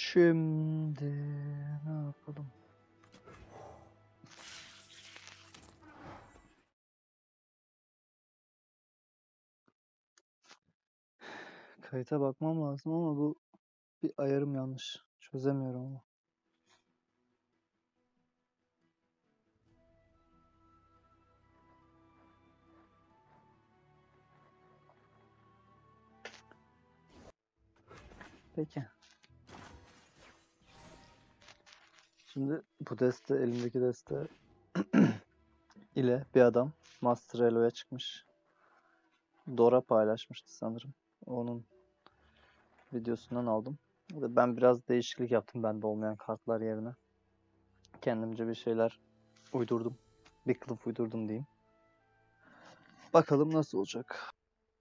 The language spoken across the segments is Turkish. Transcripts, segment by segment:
Şimdi ne yapalım? Kayıta bakmam lazım ama bu bir ayarım yanlış. Çözemiyorum ama. Peki. Şimdi bu deste, elimdeki deste ile bir adam Master Elo'ya çıkmış. Dora paylaşmıştı sanırım. Onun videosundan aldım. Ben biraz değişiklik yaptım bende olmayan kartlar yerine. Kendimce bir şeyler uydurdum. Bir kılıf uydurdum diyeyim. Bakalım nasıl olacak.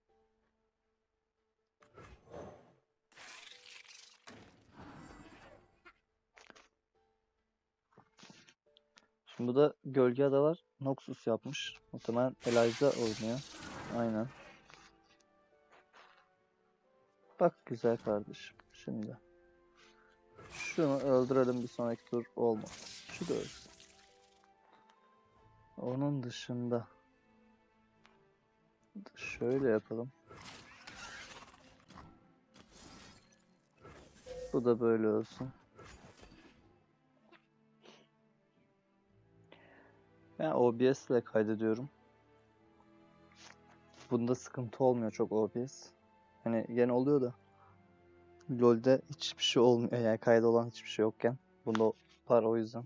Şimdi bu da Gölge Adalar Noxus yapmış. Muhtemelen Eliza oynuyor. Aynen. Bak güzel kardeşim. Şimdi. Şunu öldürelim, bir sonraki tur olmaz. Şu da ölsün. Onun dışında şöyle yapalım. Bu da böyle olsun. Ben OBS ile kaydediyorum. Bunda sıkıntı olmuyor çok OBS. Hani gene oluyor da. LoL'de hiçbir şey olmuyor yani, kayda olan hiçbir şey yokken. Bunda var o yüzden.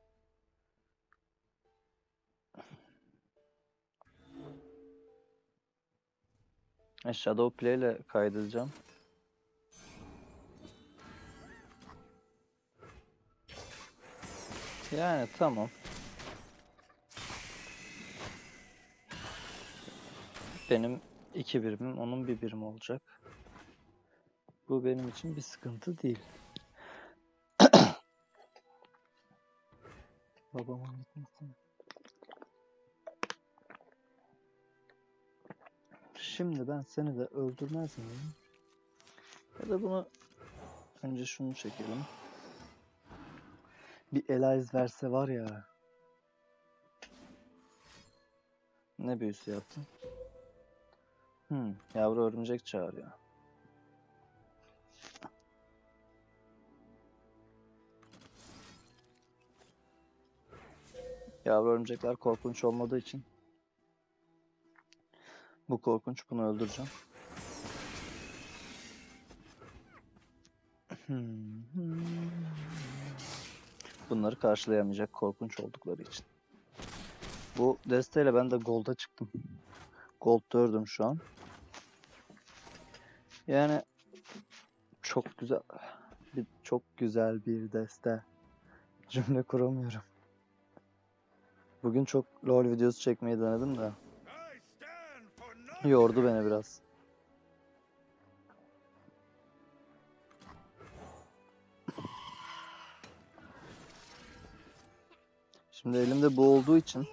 Shadow Play ile kaydedeceğim. Yani tamam. Benim 2 birimim, onun 1 birim olacak. Bu benim için bir sıkıntı değil. Babamın gitmesine. Şimdi ben seni de öldürmez miyim? Ya da bunu önce şunu çekelim. Bir Elize verse var ya. Ne büyüsü yaptın? Yavru örümcek çağırıyor. Yavru örümcekler korkunç olmadığı için bu korkunç, bunu öldüreceğim. Bunları karşılayamayacak korkunç oldukları için. Bu desteyle ben de Gold'a çıktım. Gold 4'üm şu an. Yani çok güzel. Çok güzel bir deste. Cümle kuramıyorum. Bugün çok LoL videosu çekmeyi denedim de yordu beni biraz. Şimdi elimde bu olduğu için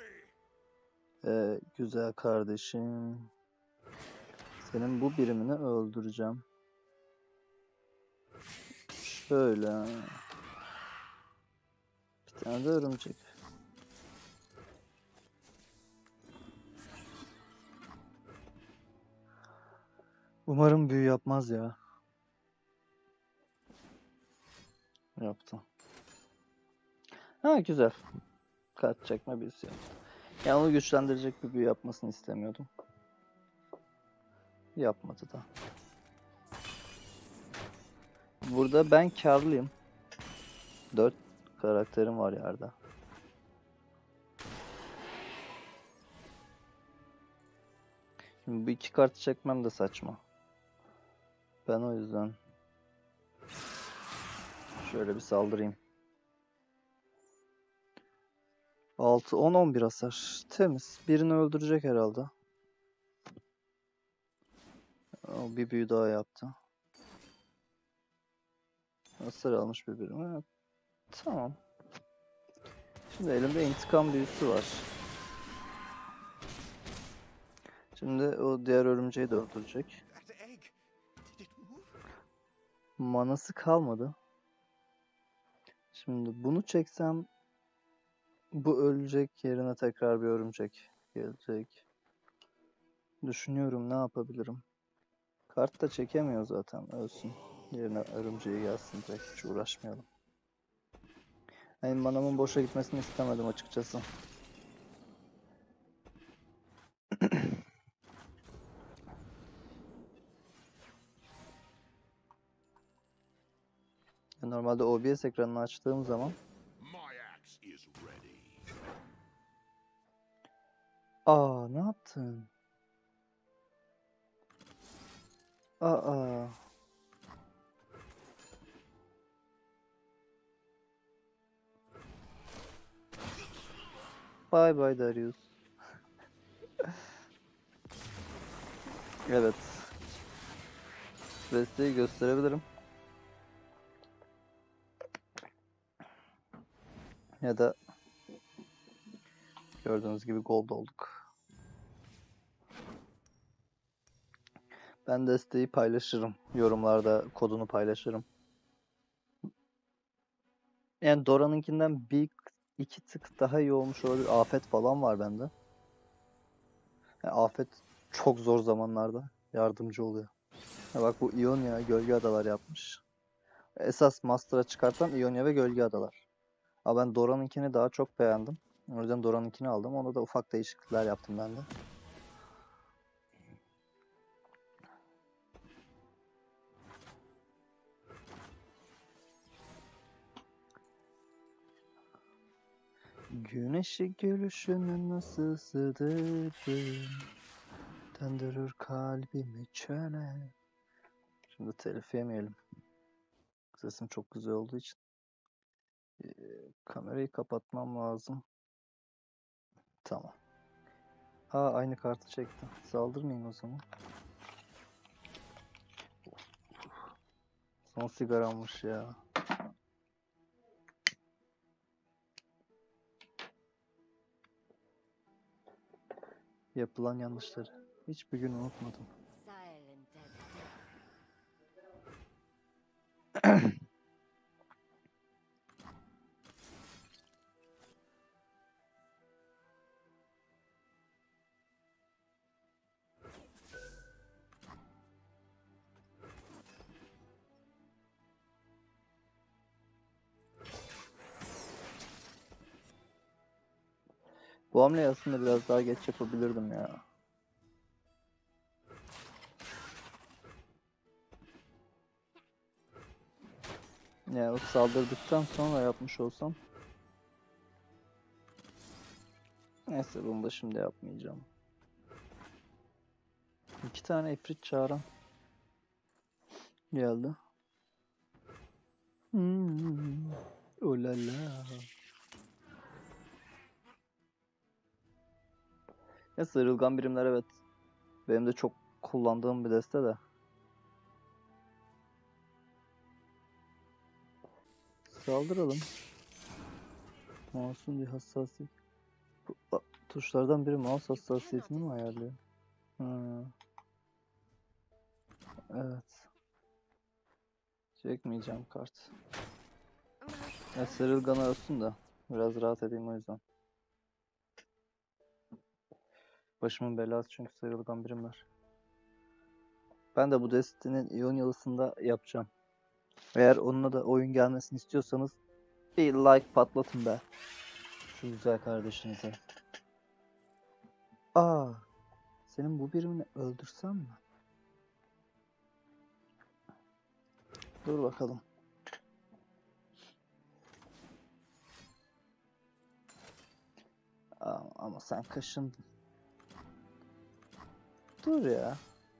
güzel kardeşim, senin bu birimini öldüreceğim. Şöyle. Bir tane de örümcek. Umarım büyü yapmaz ya. Yaptı. Ha güzel. Kart çekme büyüsü yaptı. Yani onu güçlendirecek bir büyü yapmasını istemiyordum. Yapmadı da. Burada ben karlıyım. 4 karakterim var yerde. Şimdi bu 2 kartı çekmem de saçma. Ben o yüzden şöyle bir saldırayım. 6, 10, 11 hasar. Temiz. Birini öldürecek herhalde. O bir büyü daha yaptı. Hasar almış bir birim. Evet. Tamam. Şimdi elimde intikam büyüsü var. Şimdi o diğer örümceği de öldürecek. Manası kalmadı. Şimdi bunu çeksem bu ölecek, yerine tekrar bir örümcek gelecek. Düşünüyorum ne yapabilirim. Kart da çekemiyor zaten, ölsün. Yerine örümceği gelsin direkt, hiç uğraşmayalım. Yani manamın boşa gitmesini istemedim açıkçası. Normalde OBS ekranını açtığım zaman ne yaptın? Aa. Bye bye Darius. Evet. Desteği gösterebilirim. Ya da gördüğünüz gibi gold olduk. Ben desteği paylaşırım. Yorumlarda kodunu paylaşırım. Yani Dora'nınkinden bir iki tık daha iyi olmuş olabilir. Afet falan var bende. Yani Afet çok zor zamanlarda yardımcı oluyor. Ya bak bu Ionia Gölge Adalar yapmış. Esas Master'a çıkartan Ionia ve Gölge Adalar. Ama ben Dora'nınkini daha çok beğendim. O yüzden Dora'nınkini aldım. Onda da ufak değişiklikler yaptım ben de. Güneşi gülüşünü nasıl sığdırdın, döndürür kalbimi çöle. Şimdi telif yemeyelim. Sesim çok güzel olduğu için. Kamerayı kapatmam lazım. Tamam. Aynı kartı çektim. Saldırmayayım o zaman. Son sigarammış ya. Yapılan yanlışları hiçbir gün unutmadım. Bu hamleyi aslında biraz daha geç yapabilirdim ya. Yani o saldırdıktan sonra yapmış olsam. Neyse bunu da şimdi yapmayacağım. 2 tane ifrit çağıran geldi. Olala. Ya sıyrılgan birimler evet. Benim de çok kullandığım bir deste de. Saldıralım. Mouse'un bir hassasiyet. Tuşlardan biri mouse hassasiyetini mi ayarlıyor? Evet. Çekmeyeceğim kart. Ya sıyrılgan ölsün de. Biraz rahat edeyim o yüzden. Başımın belası çünkü sıyrılgan birimler. Ben de bu destenin Ionia'lısında yapacağım. Eğer onunla da oyun gelmesini istiyorsanız bir like patlatın be. Şu güzel kardeşinize. Senin bu birimini öldürsem mi? Dur bakalım. Ama sen kaşındın. Dur ya.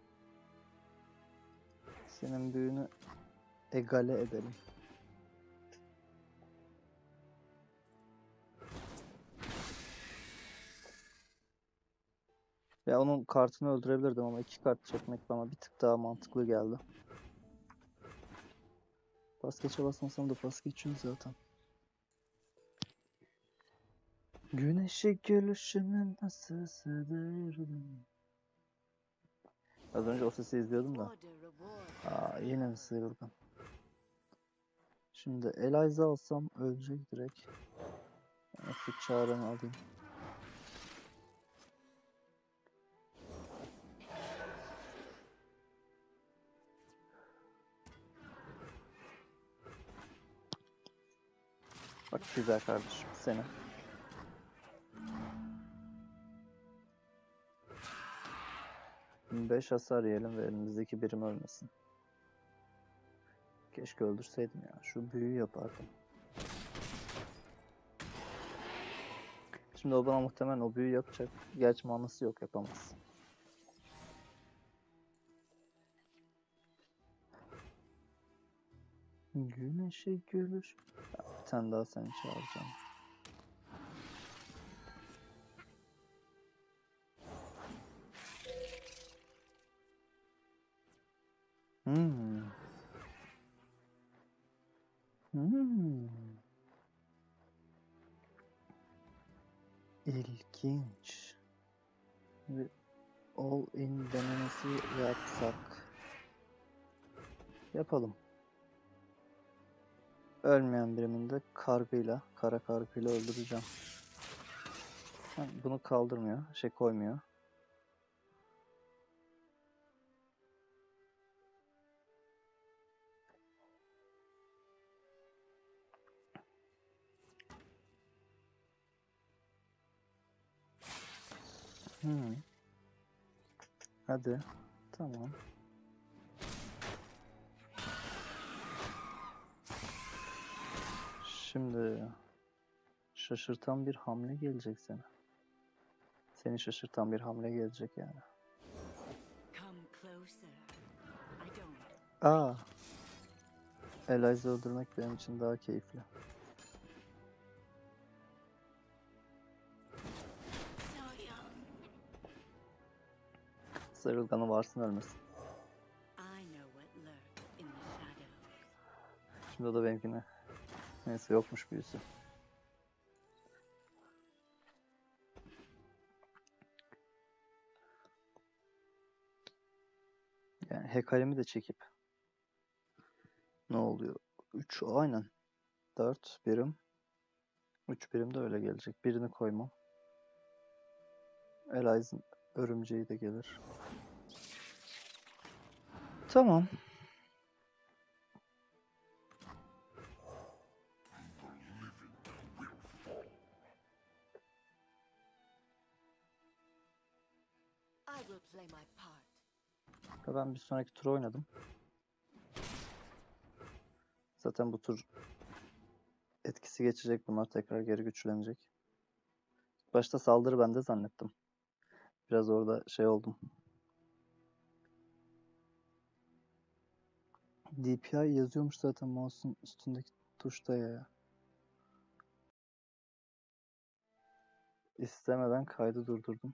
Senin büyünü egale edelim. Ya onun kartını öldürebilirdim ama 2 kart çekmek bana bir tık daha mantıklı geldi. Pas geçe basmasam da pas geçiyor zaten. Güneşi gülüşünü nasıl sığdırdın? Az önce o sesi izliyordum da. Yine mi sıyrıldım? Şimdi Eliza alsam ölecek direkt. Şu çağrını alayım. Bak güzel kardeşim seni. Beş hasar yiyelim ve elimizdeki birim ölmesin. Keşke öldürseydim ya. Şu büyüyü yapardım. Şimdi o bana muhtemelen o büyüyü yapacak. Gerçi manası yok, yapamaz. Güneşe gülüş. Bir tane daha seni çağıracağım. Hmm. İlginç. Bir all-in denemesi yapsak. Yapalım. Ölmeyen birimini de kargıyla, kara kargıyla öldüreceğim. Bunu kaldırmıyor, koymuyor. Hadi. Tamam. Şimdi şaşırtan bir hamle gelecek sana. Seni şaşırtan bir hamle gelecek yani. Aa. Eliza öldürmek benim için daha keyifli. Sarılganı varsın ölmesin. Şimdi o da benimkine. Neyse yokmuş büyüsü. Yani Hecarim'i de çekip. Ne oluyor? 3 aynen. 4 birim. 3 birim de öyle gelecek. Birini koymam. Eliza'nın örümceği de gelir. Tamam. Ben bir sonraki tur oynadım. Zaten bu tur etkisi geçecek, bunlar tekrar geri güçlenecek. Başta saldırı bende zannettim. Biraz orada oldum. DPI yazıyormuş zaten mouse'un üstündeki tuşta ya. İstemeden kaydı durdurdum.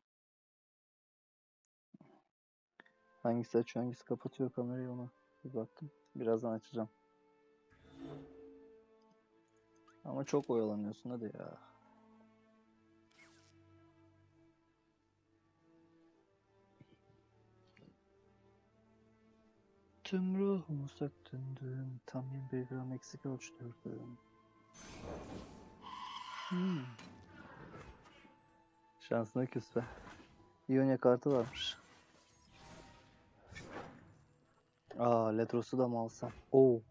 Hangisi açıyor, hangisi kapatıyor kamerayı, ona bir baktım. Birazdan açacağım. Ama çok oyalanıyorsun, hadi ya. Tüm ruhumu söktürdüm, tam 21 gram eksik ölçtürdüm. Şansına küs be. İonya kartı varmış. Aa, Ledros'u da mı alsam? Oo.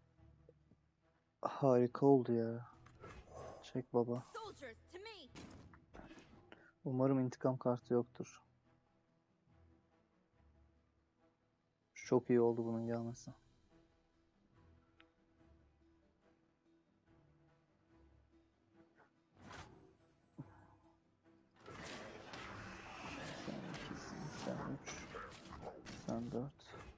Harika oldu ya. Çek baba. Umarım intikam kartı yoktur. Çok iyi oldu bunun gelmesi. Sen 2'sin, sen 3, sen 4.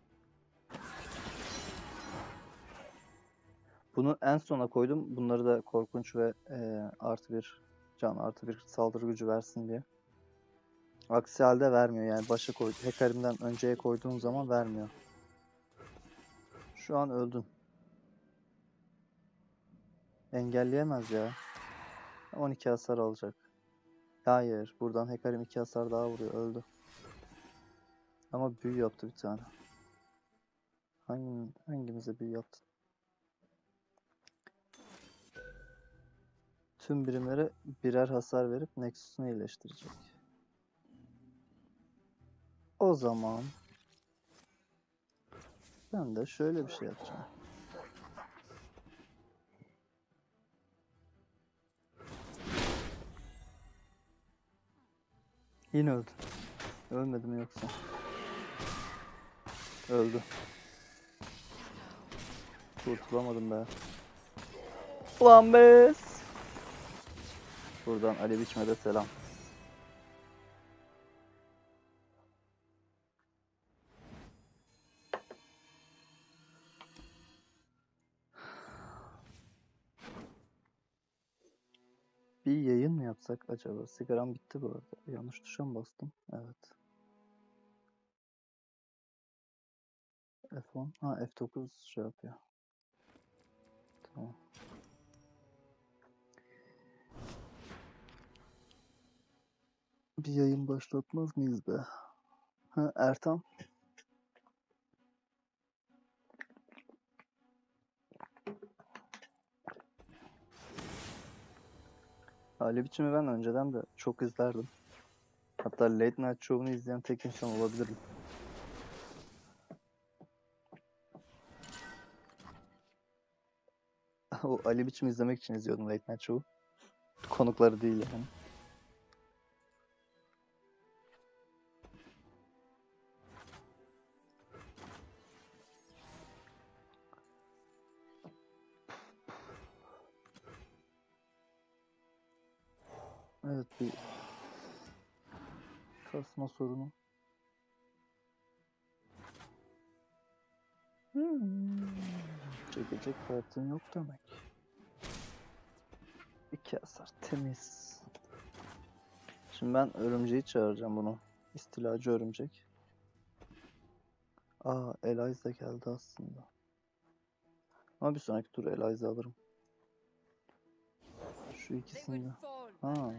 Bunu en sona koydum. Bunları da korkunç ve artı bir can, artı bir saldırı gücü versin diye. Aksi halde vermiyor yani, başa koy. Hecarim'den önceye koyduğun zaman vermiyor. Şu an öldün. Engelleyemez ya. 12 hasar alacak. Hayır, buradan Hecarim 2 hasar daha vuruyor, öldü. Ama büyü yaptı bir tane. Hangimize büyü yaptı? tüm birimlere birer hasar verip Nexus'unu iyileştirecek. O zaman ben de şöyle bir şey yapacağım. Yine öldü. Ölmedi mi yoksa? Öldü. Kurtulamadım be. Ulan bez. Buradan Ali Biçim'e de selam. Bir yayın mı yapsak acaba? Sigaram bitti bu arada. Yanlış tuşa mı bastım? Evet. F10. Ha F9 şey yapıyor. Tamam. Bir yayın başlatmaz mıyız be? Ha Ertan. Ali Biçim'i ben önceden de çok izlerdim. Hatta Late Night Show'unu izleyen tek insan olabilirim. O Ali Biçim izlemek için izliyordum Late Night Show'u. Konukları değil yani. Evet bir kasma sorunu. Çekecek kartın yok demek. 2 hasar temiz. Şimdi ben örümceği çağıracağım bunu. İstilacı örümcek. Aa Eliza geldi aslında. Ama bir sonraki tur Eliza alırım. Şu ikisini. Ha.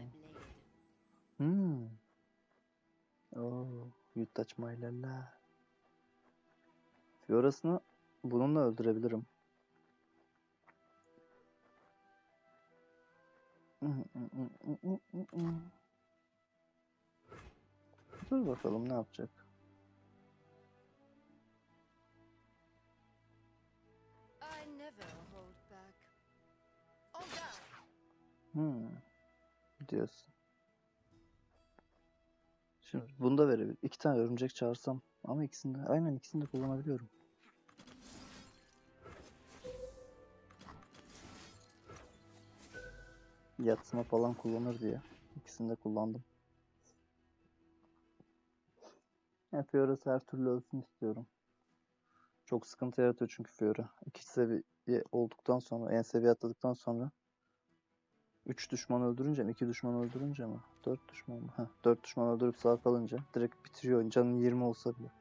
Oh, you touch my lala. Fiora'sını bununla öldürebilirim. Dur bakalım ne yapacak. Diyorsun. Şimdi bunu da verebilir. 2 tane örümcek çağırsam ama aynen ikisini de kullanabiliyorum. Yatsıma falan kullanır diye. İkisini de kullandım. Fiora'sı her türlü ölsün istiyorum. Çok sıkıntı yaratıyor çünkü Fiora. 2 seviye olduktan sonra, en seviye atladıktan sonra 3 düşman öldürünce mi? 2 düşman öldürünce mi? 4 düşman mı? Heh, 4 düşman öldürüp sağ kalınca direkt bitiriyor. Canın 20 olsa bile.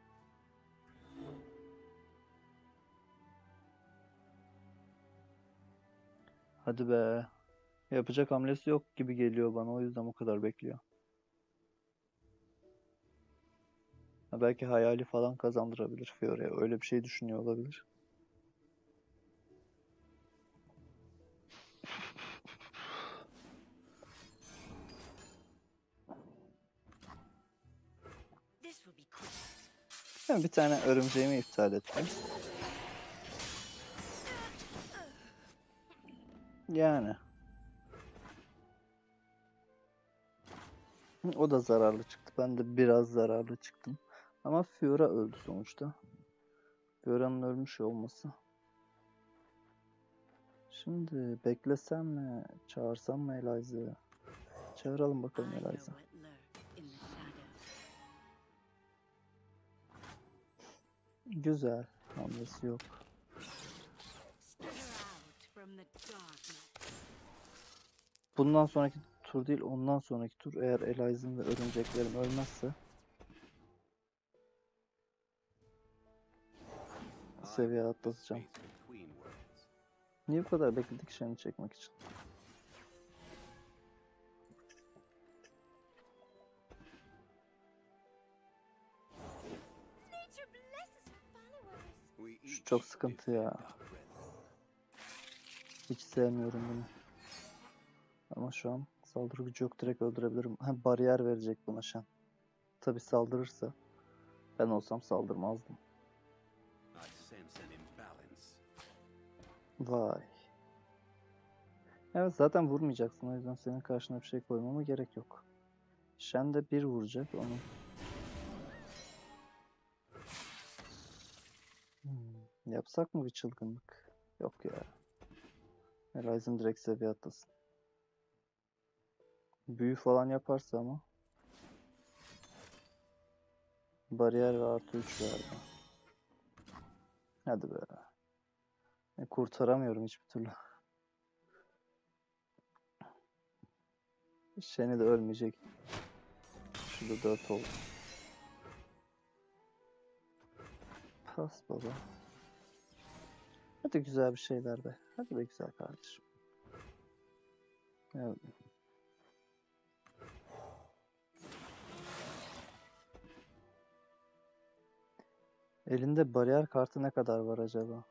Hadi be. Yapacak hamlesi yok gibi geliyor bana. O yüzden o kadar bekliyor. Ha, belki hayali falan kazandırabilir Fiora'ya. Öyle bir şey düşünüyor olabilir. Ben bir tane örümceğimi iptal ettim. Yani. O da zararlı çıktı. Ben de biraz zararlı çıktım. Ama Fiora öldü sonuçta. Fiora'nın ölmüş olması. Şimdi beklesem mi? Çağırsam mı Eliza'yı? Çağıralım bakalım Eliza. Güzel. Hamlesi yok. Bundan sonraki tur değil, ondan sonraki tur eğer Eliza'm ve örümceklerim ölmezse seviye atlatacağım. Niye bu kadar bekledik şeyini çekmek için? Şu çok sıkıntı ya. Hiç sevmiyorum bunu. Ama şu an saldırı gücü yok, direkt öldürebilirim. Ha, bariyer verecek buna Shen. Tabi saldırırsa. Ben olsam saldırmazdım. Vay. Evet, zaten vurmayacaksın, o yüzden senin karşına bir şey koymama gerek yok. Shen de bir vuracak onu. Yapsak mı bir çılgınlık? Yok ya. Ryzen direkt seviye atlasın. Büyü falan yaparsa ama. Bariyer ve artı 3 verdi. Hadi be. Kurtaramıyorum hiçbir türlü. Shen'i de ölmeyecek. Şurada 4 oldu. Pas baba. Hadi güzel bir şeyler be. Hadi be güzel kardeşim. Evet. Elinde bariyer kartı ne kadar var acaba?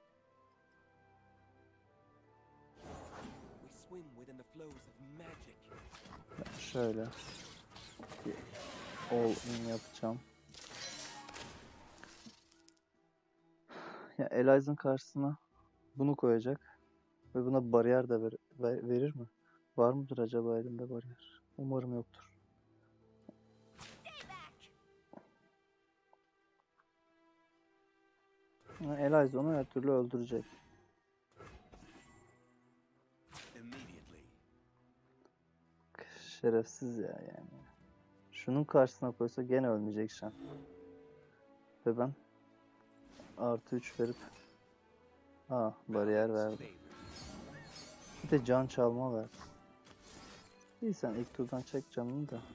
Ben şöyle bir all in yapacağım. Ya Elias'ın karşısına bunu koyacak ve buna bariyer de verir mi? Var mıdır acaba elinde bariyer? Umarım yoktur. Elias onu her türlü öldürecek. Şerefsiz ya yani. Şunun karşısına koysa gene ölmeyecek Shen. Ve ben artı 3 verip bariyer verdi. Bir de can çalma verdi. İyi, sen ilk turdan çek canını da.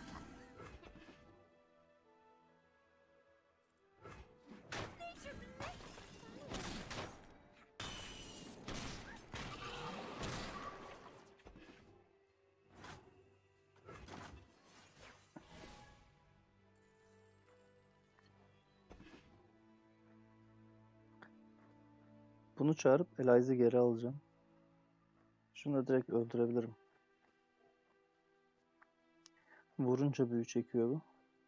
Bunu çağırıp Elias'ı geri alacağım. Şunu da direkt öldürebilirim. Vurunca büyü çekiyor bu.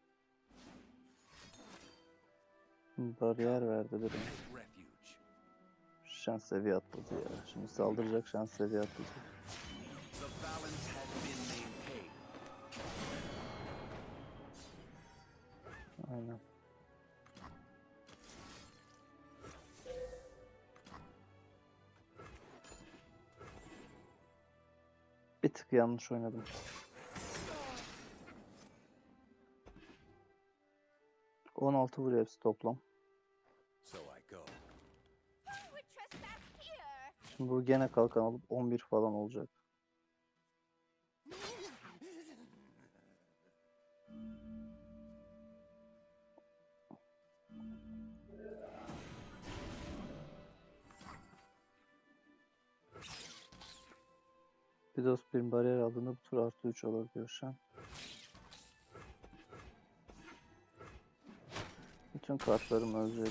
Bariyer verdi dedim. Şans seviye atladı ya. Şimdi saldıracak, şans seviye atlayacak. Aynen. Bir tık yanlış oynadım. ...16 vuruyor hepsi toplam. Şimdi bu gene kalkan alıp 11 falan olacak. Bir dost bir bariyer aldığında bu tur artı 3 olabiliyor şu an. Bütün kartlarım ölecek.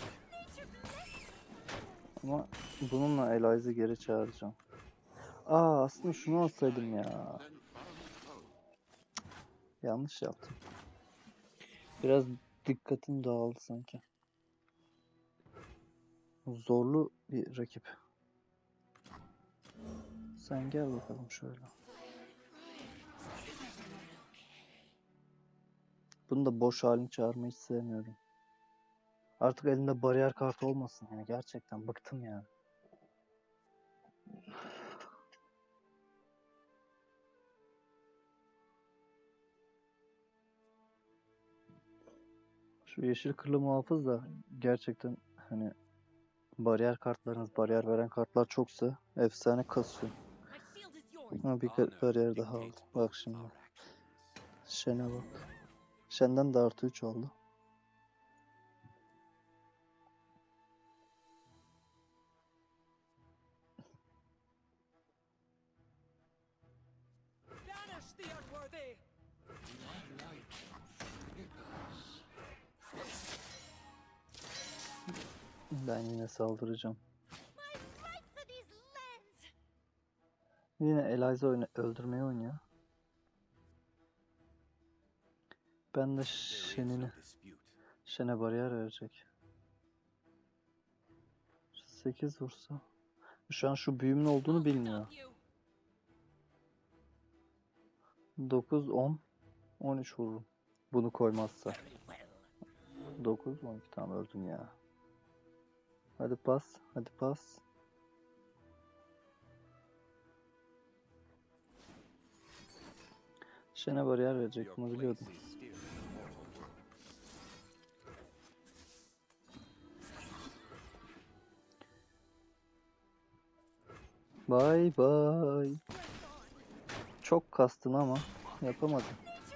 Ama bununla Elias'ı geri çağıracağım. Aslında şunu alsaydım ya. Yanlış yaptım. Biraz dikkatim dağıldı sanki. Zorlu bir rakip. Sen gel bakalım şöyle. Bunu da boş halini çağırmayı hiç sevmiyorum. Artık elinde bariyer kartı olmasın yani, gerçekten bıktım ya. Şu yeşil kırlı muhafız da gerçekten hani bariyer kartlarınız, bariyer veren kartlar çoksa efsane kasıyor. Bir bariyer daha aldım. Bak şimdi. Shen'e bak. Shen'den de artı 3 oldu. Ben yine saldıracağım. Yine Eliza öldürmeyi oynuyor. Ben de Shen'e bariyer verecek. 8 vursa. Şu an şu büyümün olduğunu bilmiyor. 9, 10, 13 vururum. Bunu koymazsa. 9, 12 tamam öldüm ya. Hadi pas, hadi pas. Shen'e bariyer verecek, bunu biliyordum. Bye bye. Çok kastın ama yapamadım.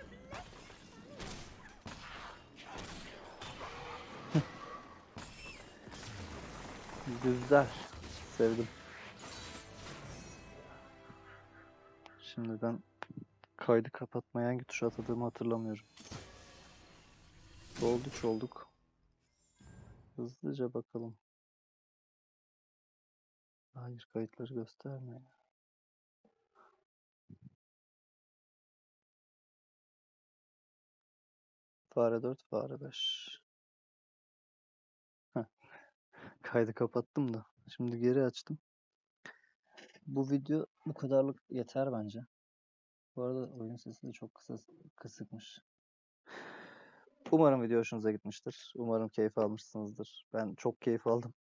Güzel. Sevdim. Şimdi ben kaydı kapatmaya hangi tuşa atadığımı hatırlamıyorum. Gold 3 olduk. Hızlıca bakalım. Hayır, kayıtları gösterme. Fare 4, fare 5. Kaydı kapattım da. Şimdi geri açtım. Bu video bu kadarlık yeter bence. Bu arada oyun sesi de çok kısıkmış. Umarım video hoşunuza gitmiştir. Umarım keyif almışsınızdır. Ben çok keyif aldım.